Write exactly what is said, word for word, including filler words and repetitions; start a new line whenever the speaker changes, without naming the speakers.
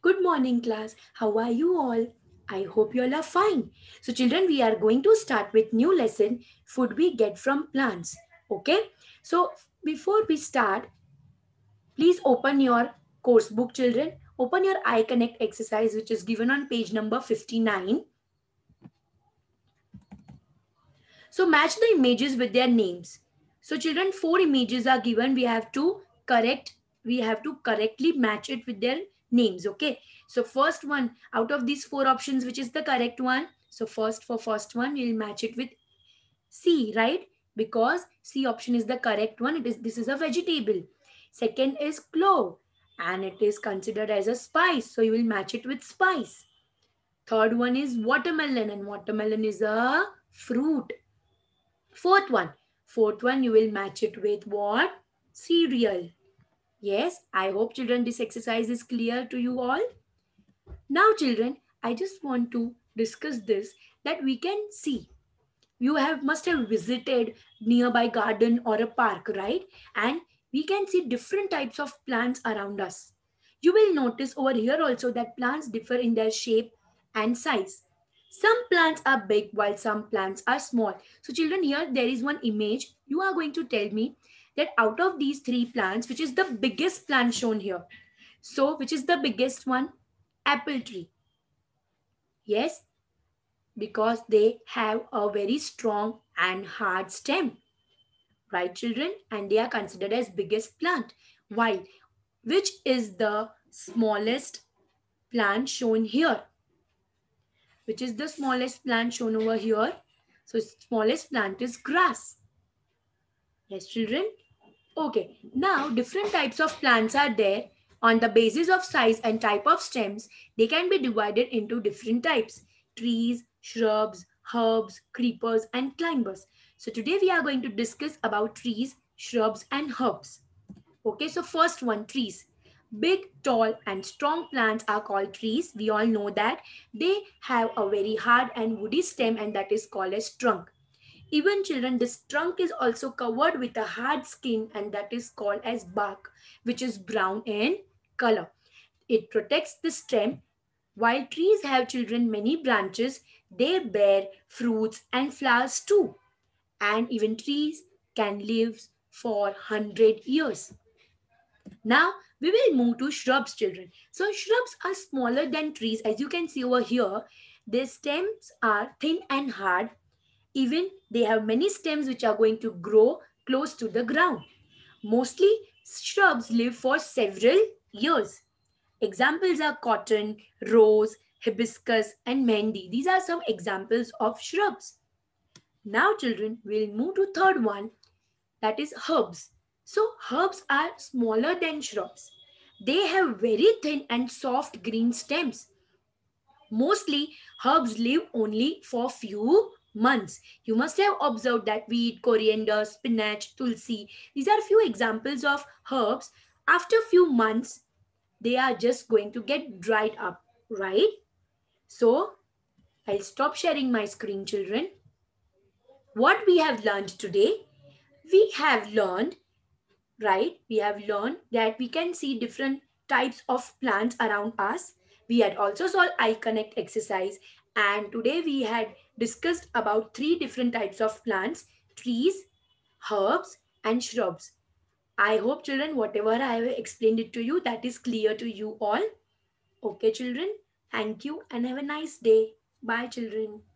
Good morning, class. How are you all? I hope you all are fine. So, children, we are going to start with new lesson food we get from plants. Okay? So, before we start, please open your course book, children. Open your eye connect exercise, which is given on page number fifty-nine. So, match the images with their names. So, children, four images are given. We have to correct, we have to correctly match it with their names. Okay. So, first one out of these four options, which is the correct one? So, first for first one, we'll match it with C, right? Because C option is the correct one. It is this is a vegetable. Second is clove, and it is considered as a spice. So, you will match it with spice. Third one is watermelon, and watermelon is a fruit. Fourth one. Fourth one, you will match it with what? Cereal. Yes, I hope children this exercise is clear to you all. Now children, I just want to discuss this that we can see. You have must have visited nearby garden or a park, right? And we can see different types of plants around us. You will notice over here also that plants differ in their shape and size. Some plants are big while some plants are small. So children, here there is one image. You are going to tell me that out of these three plants, which is the biggest plant shown here? So which is the biggest one? Apple tree. Yes, because they have a very strong and hard stem, right children, and they are considered as biggest plant. While which is the smallest plant shown here? Which is the smallest plant shown over here? So smallest plant is grass. Yes children. Okay, now different types of plants are there. On the basis of size and type of stems, they can be divided into different types: trees, shrubs, herbs, creepers, and climbers. So today we are going to discuss about trees, shrubs, and herbs. Okay, so first one, trees. Big, tall, and strong plants are called trees. We all know that they have a very hard and woody stem, and that is called as trunk. Even children, this trunk is also covered with a hard skin, and that is called as bark, which is brown in color. It protects the stem. While trees have children many branches, they bear fruits and flowers too. And even trees can live for one hundred years. Now we will move to shrubs, children. So shrubs are smaller than trees. As you can see over here, their stems are thin and hard. Even they have many stems which are going to grow close to the ground. Mostly shrubs live for several years. Examples are cotton, rose, hibiscus, and mehndi. These are some examples of shrubs. Now, children, we'll move to third one, that is herbs. So, herbs are smaller than shrubs. They have very thin and soft green stems. Mostly, herbs live only for few months. You must have observed that wheat, coriander, spinach, tulsi. These are few examples of herbs. After few months, they are just going to get dried up, right? So, I'll stop sharing my screen, children. What we have learned today? We have learned, right? We have learned that we can see different types of plants around us. We had also solved eye connect exercise, and today we had discussed about three different types of plants: trees, herbs, and shrubs. I hope children whatever I have explained it to you, that is clear to you all. Okay children, thank you and have a nice day. Bye children.